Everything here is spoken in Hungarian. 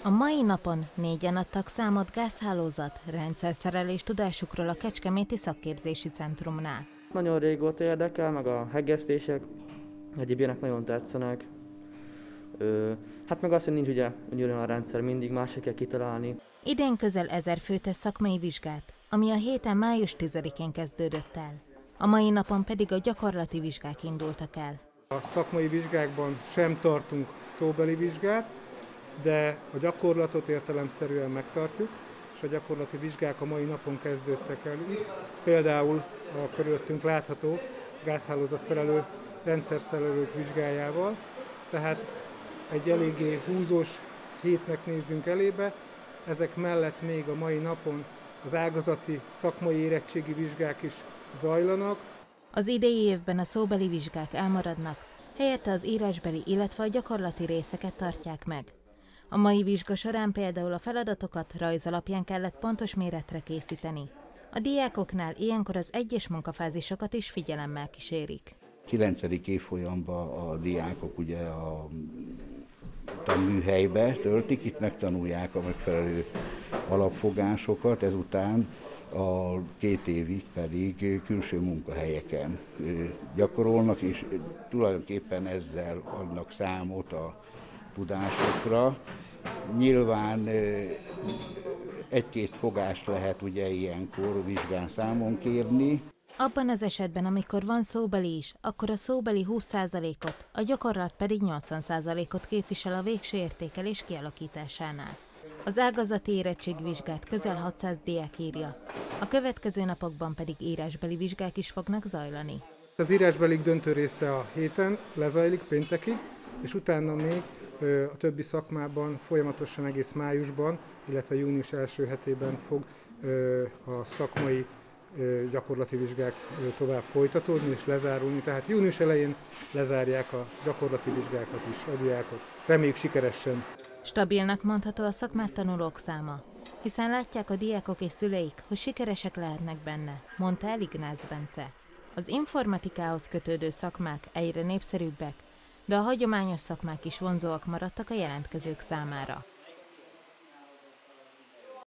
A mai napon 4-en adtak számot gázhálózat, rendszerszerelés tudásukról a Kecskeméti Szakképzési Centrumnál. Nagyon régóta érdekel, meg a hegesztések, egyéb ilyenek nagyon tetszenek. Hát meg azt, hogy nincs ugye ugyanolyan rendszer, mindig másik kell kitalálni. Idén közel 1000 fő tesz szakmai vizsgát, ami a héten május 10-én kezdődött el. A mai napon pedig a gyakorlati vizsgák indultak el. A szakmai vizsgákban sem tartunk szóbeli vizsgát, de a gyakorlatot értelemszerűen megtartjuk, és a gyakorlati vizsgák a mai napon kezdődtek el. Például a körülöttünk látható gázhálózatszerelő rendszerszerelők vizsgájával, tehát egy eléggé húzós hétnek nézzünk elébe. Ezek mellett még a mai napon az ágazati szakmai érettségi vizsgák is zajlanak. Az idei évben a szóbeli vizsgák elmaradnak, helyette az írásbeli, illetve a gyakorlati részeket tartják meg. A mai vizsga során például a feladatokat rajz alapján kellett pontos méretre készíteni. A diákoknál ilyenkor az egyes munkafázisokat is figyelemmel kísérik. 9. évfolyamban a diákok ugye a tanműhelybe töltik, itt megtanulják a megfelelő alapfogásokat, ezután a 2 évig pedig külső munkahelyeken gyakorolnak, és tulajdonképpen ezzel adnak számot a tudásokra. Nyilván egy-két fogást lehet ugye ilyenkor vizsgán számon kérni. Abban az esetben, amikor van szóbeli is, akkor a szóbeli 20%-ot, a gyakorlat pedig 80%-ot képvisel a végső értékelés kialakításánál. Az ágazati érettségvizsgát közel 600 diák írja, a következő napokban pedig írásbeli vizsgák is fognak zajlani. Az írásbelik döntő része a héten lezajlik péntekig, és utána még a többi szakmában folyamatosan egész májusban, illetve június első hetében fog a szakmai gyakorlati vizsgák tovább folytatódni és lezárulni. Tehát június elején lezárják a gyakorlati vizsgákat is a diákok. Reméljük sikeresen. Stabilnak mondható a szakmát tanulók száma, hiszen látják a diákok és szüleik, hogy sikeresek lehetnek benne, mondta el Ignác Bence. Az informatikához kötődő szakmák egyre népszerűbbek, de a hagyományos szakmák is vonzóak maradtak a jelentkezők számára.